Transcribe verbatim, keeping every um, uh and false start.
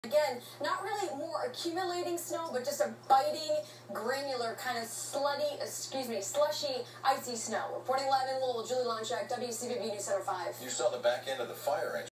Again, not really more accumulating snow, but just a biting, granular, kind of slutty, excuse me, slushy, icy snow. Reporting live in Lowell, Julie Lonchak, W C V B News Center five. You saw the back end of the fire engine.